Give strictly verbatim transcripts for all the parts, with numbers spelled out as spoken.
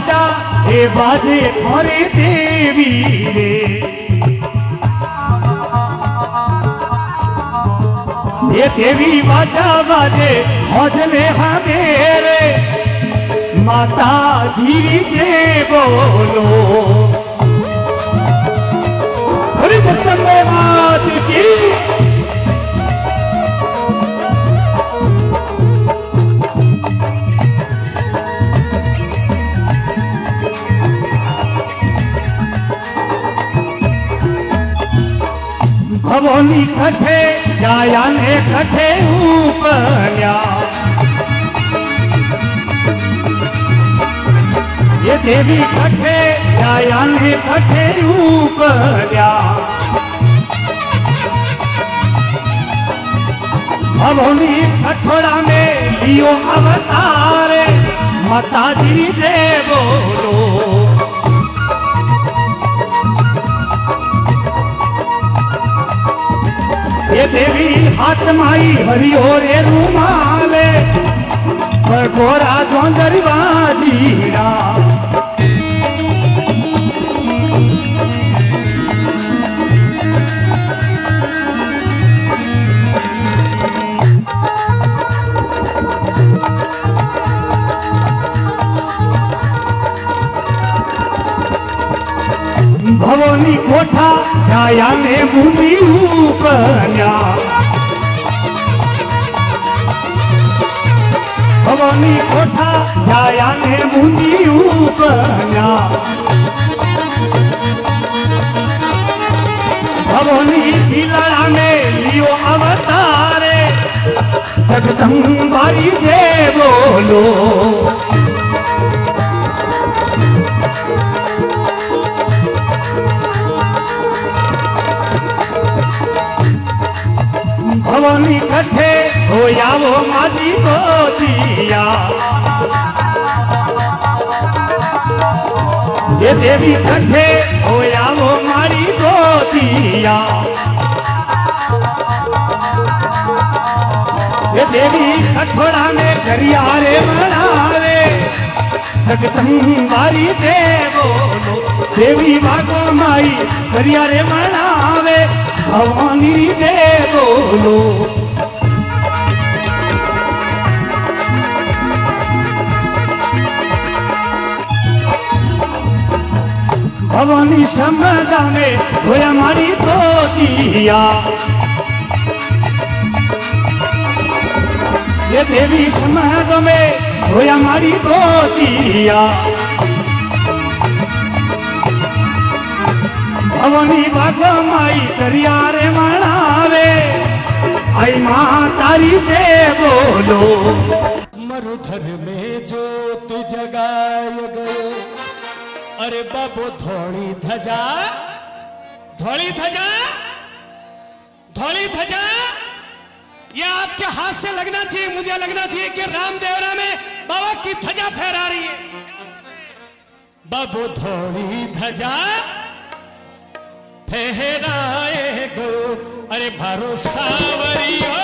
बाजा ए बाजे थोरे देवी रे ये देवी बाजा बाजे मौजले हमेरे माता जी जे बोलो हरि जगदम्बे मात की भवनी कठे जाया ने कठे ऊपन्या ये देवी कठे जाया ने कठे ऊपन्या भवनी कठोरा में लियो अवतारे माता जी जे बोलो ये देवी हाथ माई हरियो रे रूमाले पर गोरा जोंदरवा जीरा भवनी कोठा जाया ने भूमि ऊपन्या भवनी कोठा जाया ने भूमि ऊपन्या भवनी किला में लियो अवतारे जगदम्बारी जे बोलो भवनी कठे होया वो माजी को दिया ये देवी कठे होया वो मारी को दिया ये देवी कठोरा में करियारे बनावे जगदम्बारी दे बोलो देवी भागो माई करियारे बनावे भवानी दे बोलो भवानी समदा में होया मारी तो दिया ये देवी समद में होया मारी तो दिया भवनी बागो माई करियारे मनावे आई माँ तारी से बोलो मरुधर में ज्योत जगाय गयो अरे बाबो धोली धजा धोली धजा धोली धजा ये आपके हाथ से लगना चाहिए मुझे लगना चाहिए कि रामदेवरा में बाबा की धजा फहरा रही है बाबो धोली धजा फहराए गो अरे भरोसा वरियो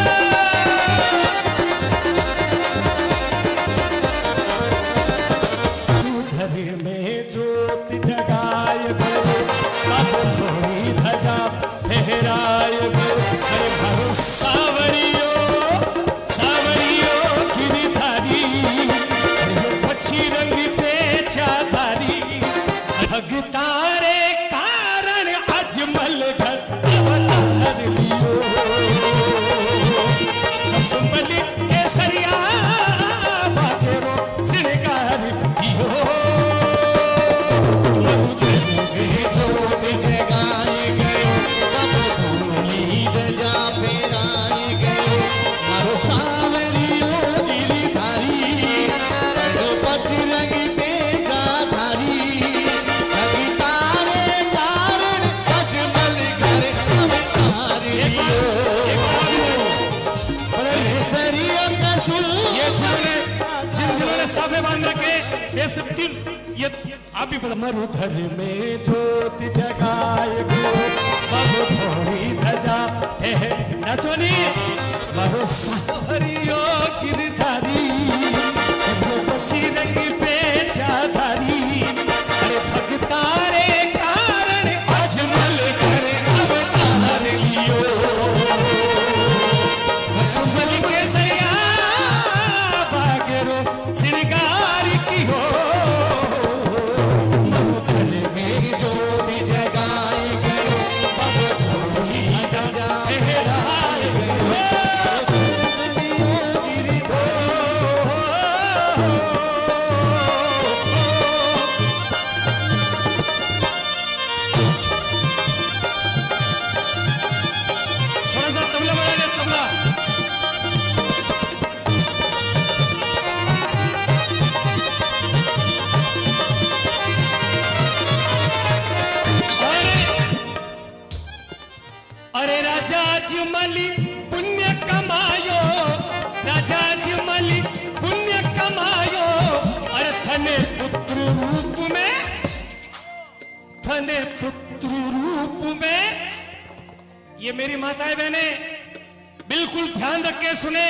घर में ज्योत जगाए गो बाबू थोड़ी धजा फहराए गो अरे भरोसा वरियो सावरियो गिरधारी पक्षी रंग पे चाधारी भगतारे अजमल घर अवतार लियो कसुमली केसरिया बातेरो श्रृंगार कियो ज्योत जगाए गए धोली धजा फहराए गए मारो सावरियो गिरधारी पति रंग पे जाधारी साफे बांध रखे ये सब तीन ये आप भी पता मरुधर में ज्योत जगाए गो बाबू थोड़ी धजा नचोनी बाबू सावरियो गिरधारी पक्षी रंग पे चाधारी ये मेरी माताएं बहने बिल्कुल ध्यान रख के सुने।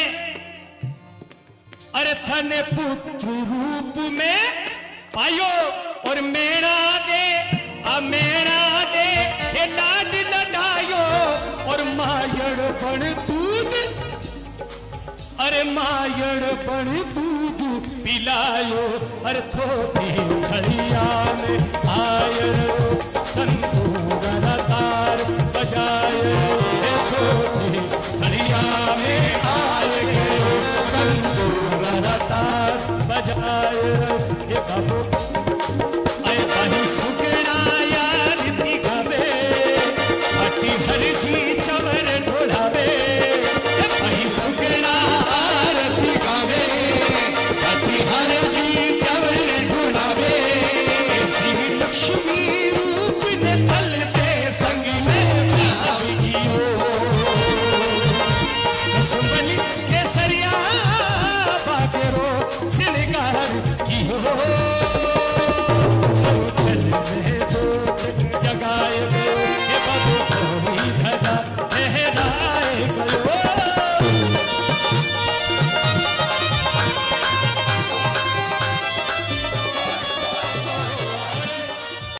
अरे थने पुत्र रूप में पायो और मेरा दे आ मेरा दे ये लाड लडायो और मायड़ बन दूध, अरे मायड़ बन दूध पिलायो। अरे थोड़ी घड़िया में आयर तंतूर तार बजाए, थोड़ी घड़िया में आए तंतूर तार बजाए। ये बाबू अरे कहीं सुगड़ा यार दी गावे, अटी हर जी चवर ढोलावे, कहीं सुगड़ा आरती गावे, अटी हर जी चवर ढोलावे। ऐसी लक्ष्मी रूप ने तल दे संग में भावियो, सुबली केसरिया बागेरो सिनगार